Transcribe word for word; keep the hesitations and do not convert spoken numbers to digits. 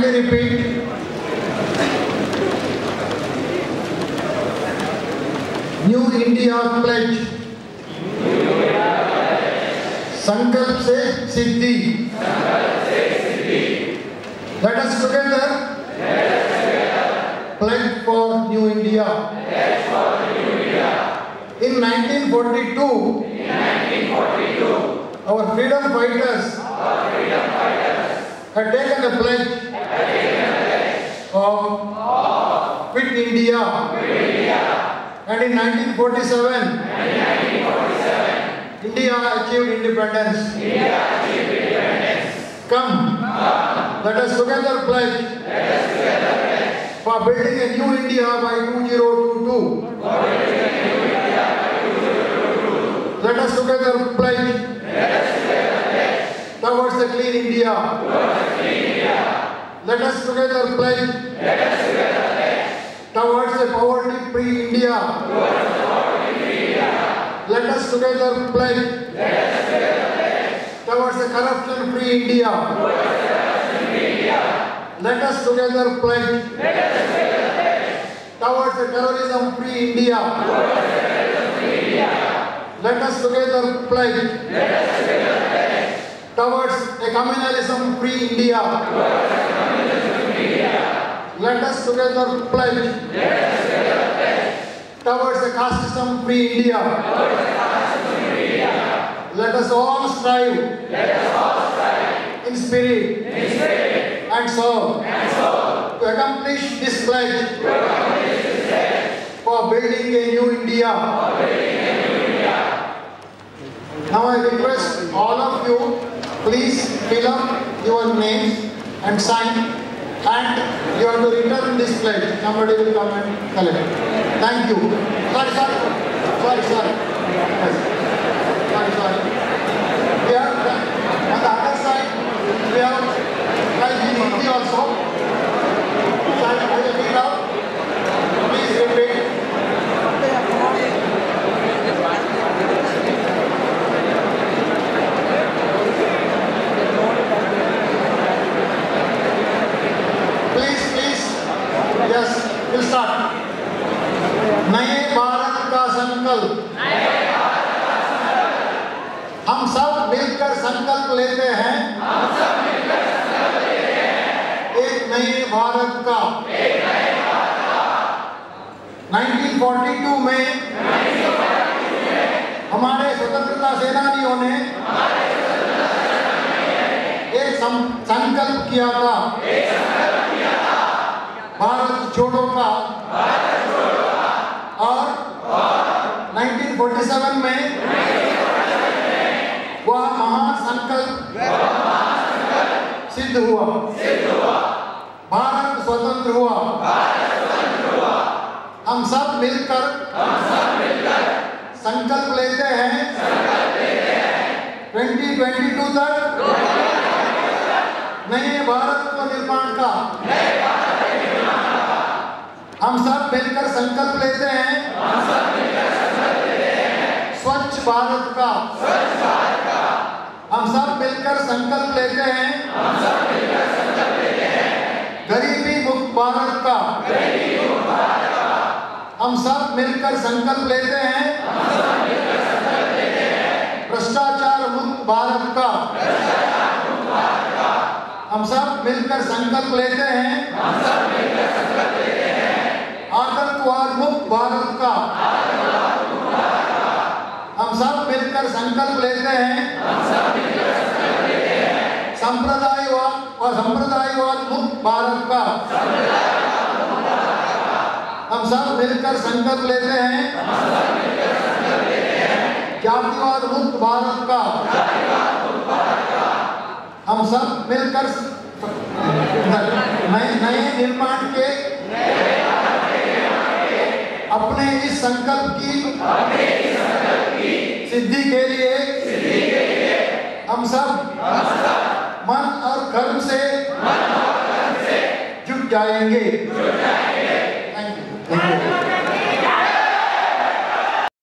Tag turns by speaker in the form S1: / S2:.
S1: Kindly repeat. New India pledge. संकल्प से सिद्धि. Let us together pledge for New India. In nineteen forty-two, our freedom fighters had taken a pledge of Fit India. And in nineteen forty-seven, India achieved independence. Come, let us together pledge for building a new India by two thousand twenty-two. Let us together pledge towards a clean India. Let us together pledge towards a poverty-free India. Let us together pledge towards a corruption-free India. Let us together pledge towards a terrorism-free India. Let us together pledge towards a communalism-free India. Let us together pledge towards a casteism-free India. Let us all strive in spirit and soul to accomplish this pledge for building a new India. Now I request all of you, please fill up your names and sign, and you have to return this pledge. Somebody will come and collect. Thank you. Sorry, sorry. Sorry, sorry. Yes. Sorry, sorry. We have, on the other side, we have Hindi also. Sorry, I will read out. Please repeat. Please, please. Yes, we'll start. नए भारत का संकल्प. हम सब मिलकर संकल्प लेते हैं एक नए भारत का. उन्नीस सौ बयालीस में हमारे स्वतंत्रता सेनानियों ने एक संकल्प किया था भारत छोड़ो का. और उन्नीस सौ सैंतालीस में वह महान संकल्प सिद्ध हुआ. भारत स्वतंत्र हुआ. हम सब मिलकर संकल्प लेते हैं दो हज़ार बाईस तक नए भारत को निर्माण का. हम सब मिलकर संकल्प लेते हैं स्वच्छ भारत का. हम सब मिलकर संकल्प लेते हैं गरीबी मुक्त भारत का. हम सब मिलकर संकल्प लेते हैं भ्रष्टाचार मुक्त भारत का. हम सब मिलकर संकल्प लेते हैं आतंकवाद मुक्त भारत का. हम सब मिलकर संकल्प लेते हैं संप्रदायवाद और संप्रदायवाद मुक्त भारत का. हम सब मिलकर संकल्प लेते हैं जातिवाद मुक्त भारत का. हम सब मिलकर नए नए निर्माण के अपने इस संकल्प की सिद्धि के लिए हम सब मन और कर्म से जुट जाएंगे.